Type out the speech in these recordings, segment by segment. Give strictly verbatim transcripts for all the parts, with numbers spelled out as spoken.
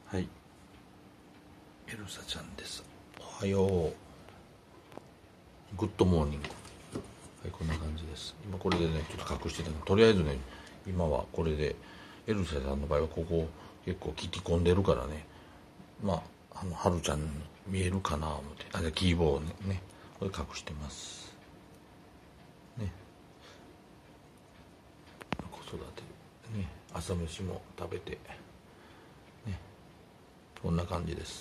はい、エルサちゃんです。おはよう。グッドモーニング。はい、こんな感じです。今これでね、ちょっと隠してたの。とりあえずね、今はこれで、エルサちゃんの場合はここ結構聞き込んでるからね、まあ、あの、はるちゃんに見えるかな思って、あ、じゃキーボードね、ね、これ隠してます。ね。子育て、ね、朝飯も食べて、ね、こんな感じです。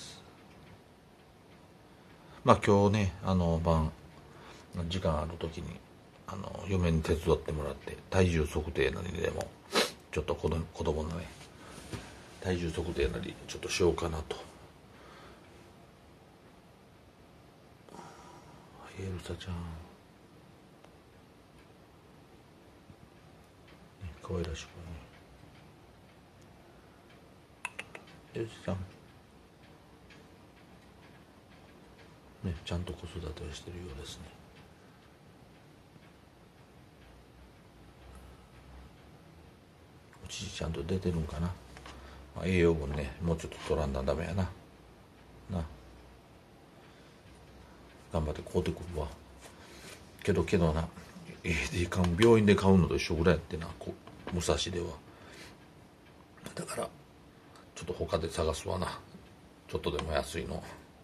まあ今日ね、あの晩時間ある時にあの嫁に手伝ってもらって体重測定なりでもちょっと子供子供のね体重測定なりちょっとしようかなと。エルサちゃん、ね、可愛らしくね、エルサちゃんね、ちゃんと子育てをしてるようですね。お乳ちゃんと出てるんかな、まあ、栄養分ねもうちょっと取らんだらダメやな。な、頑張って買うてくるわ。けどけどな、ええで買う病院で買うのと一緒ぐらいやってな、こ武蔵では。だからちょっと他で探すわな、ちょっとでも安いの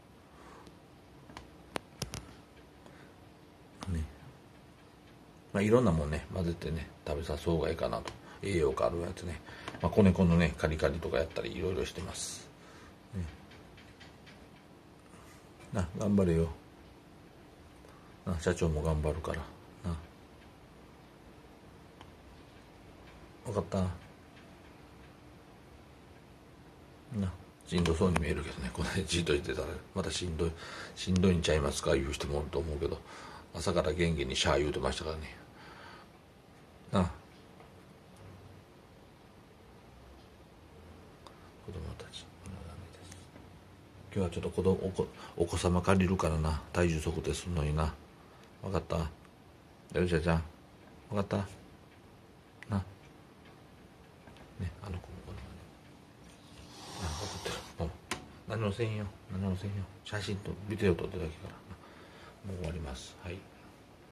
ね。まあいろんなもんね混ぜてね食べさそうがいいかなと。栄養価あるやつね、まあ、子猫のねカリカリとかやったりいろいろしてます、ね、な頑張れよな、社長も頑張るからな。分かったな。しんどそうに見えるけどね、この辺じっとしてたらまたしんどいしんどいんちゃいますか言う人もおると思うけど、朝から元気にシャー言うてましたからね。なあ、子供たち今日はちょっと子供お子お子様借りるからな、体重測定するのにな。分かった、エルシャちゃん分かったな。ね、あの子もこのね、あ、分かってる。もう何もせんよ、何もせんよ。写真とビデオ撮ってだけからもう終わります。はい。